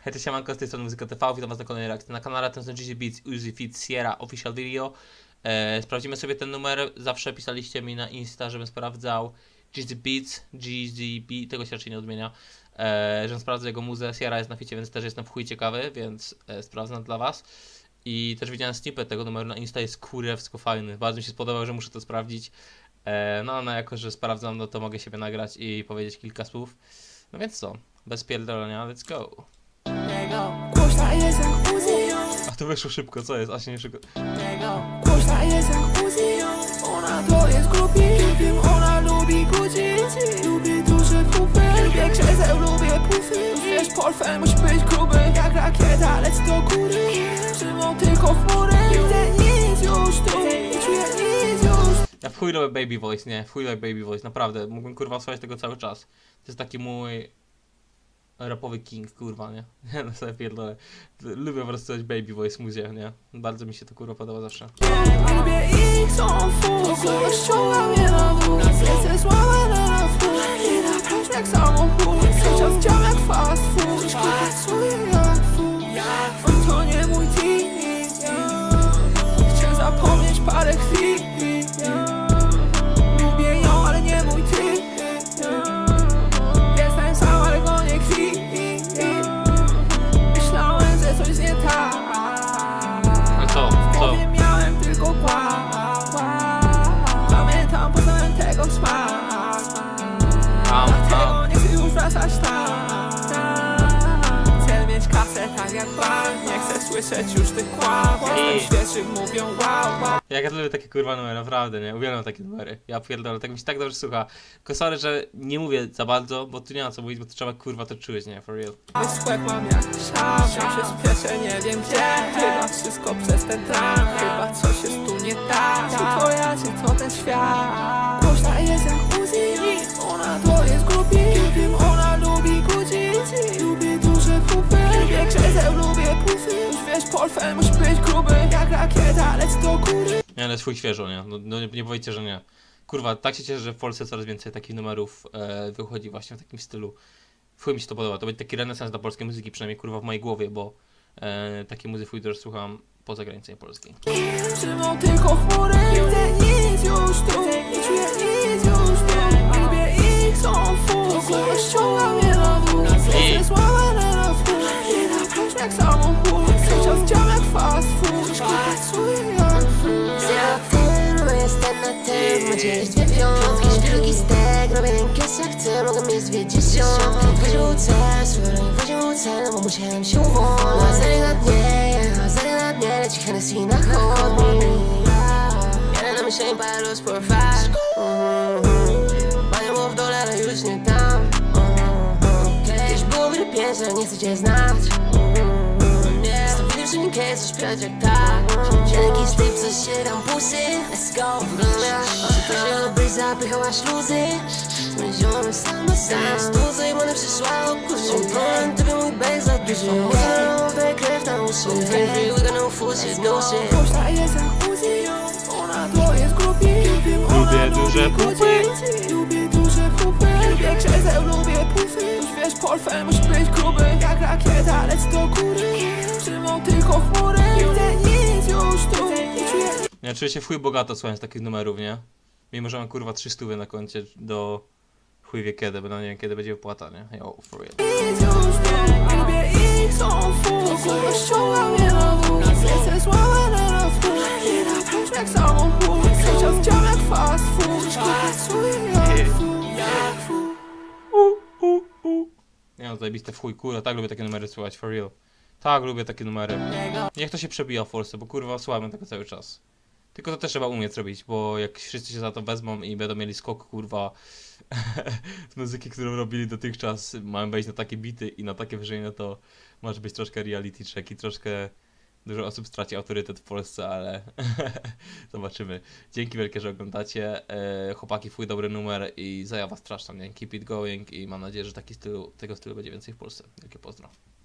Hej, siemanko, z tej strony Muzyka TV, witam was na kolejnej reakcji na kanale, ten są GZ Beats, Uzi Fit, Sierra, Official Video. Sprawdzimy sobie ten numer, zawsze pisaliście mi na Insta, żebym sprawdzał GZ Beats, GZB, tego się raczej nie odmienia, żebym sprawdzał jego muzę. Sierra jest na ficie, więc też jestem w chuj ciekawy, więc sprawdzam dla was. I też widziałem snippet tego numeru na Insta, jest kurewsko fajny, bardzo mi się spodobał, że muszę to sprawdzić. No jako, że sprawdzam, no to mogę siebie nagrać i powiedzieć kilka słów. No więc co, bez pierdolenia, let's go. A to wyszło szybko, co jest? A się nie szybko. Głośna jest jak muzeum, ona to jest grupie. Ona lubi gudzić, lubi duże pupy. Lubię krzeseł, lubię pufy. Wiesz, portfel musi być gruby. Jak rakieta, lec do góry. Trzymał tylko chmury. Nie chcę nic już tu, nie czuję nic już. Ja w chuj lubię Baby Voice, nie? W chuj lubię Baby Voice, naprawdę. Mógłbym kurwa słuchać tego cały czas. To jest taki mój rapowy king, kurwa, nie? No sobie pierdolę. Lubię po prostu słuchać Baby Voice muzie, nie? Bardzo mi się to kurwa podoba zawsze. Lubię ich, są full. Kurwa ściąga mnie na dół. Lecę słabe na wpół. Nie naprawdę jak samochód. Czas dział jak fast food. Pracuję jak full. On to nie mój team. Chcę zapomnieć parę chwil. Lubię ją, ale nie mój typ. Jestem sam, ale go nie kwi. Myślałem, że coś nie tak. A co? Co? Miałem tylko pamiętam, poznałem tego smak. Dlatego nie chcę już wracać tam. Chcę mieć kasę tak jak bank. Nie chcę słyszeć już tych kłam. Jestem świeży, mówią wow. Ja lubię takie kurwa numery, naprawdę, nie? Uwielbiam takie numery. Ja pierdolę, tak mi się tak dobrze słucha. Tylko sorry, że nie mówię za bardzo, bo tu nie ma co mówić, bo to trzeba kurwa to czuć, nie? For real. Wysłek mam jak szam. Ja się spieszę, nie wiem gdzie. Chyba wszystko przez ten tram. Chyba coś jest tu nie tak. Czy to ja, czy to ten świat? Głośna jest jak muzeum. Ona to jest grupie. Ona lubi gudzić. Lubi duże pupy. Lubię krzeseł, lubię pufy. Już wiesz, portfel musi być gruby. Jak rakieta, lec do góry. Nie, ale jest chuj świeżo, nie? No nie powiecie, że nie. Kurwa, tak się cieszę, że w Polsce coraz więcej takich numerów wychodzi właśnie w takim stylu. W chuj mi się to podoba. To będzie taki renesans dla polskiej muzyki, przynajmniej kurwa w mojej głowie, bo takie muzy chuj też słucham poza granicą polskiej. Trzymał tylko chmury. Nie chcę nic już tu, nie czuję nic już tu. Lubię ich, są full. Kurwa ściąga mnie na dół. Lecę słabe na wpół. Nie naprawdę jak samochód. Czas dział jak fast food. Pracuję jak full. Jestem na tym, macie jest dwie piątki. Śpię drugi stek, robię rękies jak chcę. Mogę mieć dwie dziesiątki. Wyrzucę, swój wyrzucę, no bo musiałem się uwolnić. Lasery na dnie, leci Hennessy na chodnik. Jadę na myślenie, parę sport fast. Panią było w dole, ale już nie tam. Kiedyś było wiele pięć, ale nie chcę cię znać. Stawili przy nim coś śpiewać jak tak. Jakiś typ, co się tam pusy. Let's go, wygląda byś zapychała śluzy. Zmieniony sam na sam. Stuzę i one przyszła okurzy. Powiem tobie mój bek za dużo. Muszę krew na uszy. Wygląda no fusy, nosy. Głośna jest jak muzeum. Ona to jest grupie. Lubię duże pupy. Lubię duże pupy. Lubię krzeseł, lubię pufy. Już wiesz, portfel musi być gruby. Jak rakieta, lec do góry. Trzymał tylko chmury. Nie chcę nic już tu, nie czuję. Ja czuję się w chuj bogato słuchając takich numerów, nie? Mimo, że mam kurwa 300 na koncie do chuj wie kiedy, bo no nie wiem kiedy będzie wypłata, nie? Yo, for real. Nic już tu, lubię ich, są full. Kurwa ściąga mnie na dół. Lecę słabe na wpół. Nie naprawdę jak samochód. Czas dział jak fast food. Pracuję jak full. Nie no, zajebiste w chuj, kurwa, tak lubię takie numery słuchać, for real. Tak lubię takie numery. Niech to się przebija w Polsce, bo kurwa słabym tego cały czas. Tylko to też trzeba umieć zrobić, bo jak wszyscy się za to wezmą i będą mieli skok, kurwa, z muzyki, którą robili dotychczas, mają wejść na takie bity i na takie wyżenie, to może być troszkę reality check i troszkę dużo osób straci autorytet w Polsce, ale zobaczymy. Dzięki wielkie, że oglądacie. Chłopaki, fuj dobry numer i zajawa straszna, nie? Keep it going i mam nadzieję, że tego stylu będzie więcej w Polsce. Wielkie pozdro.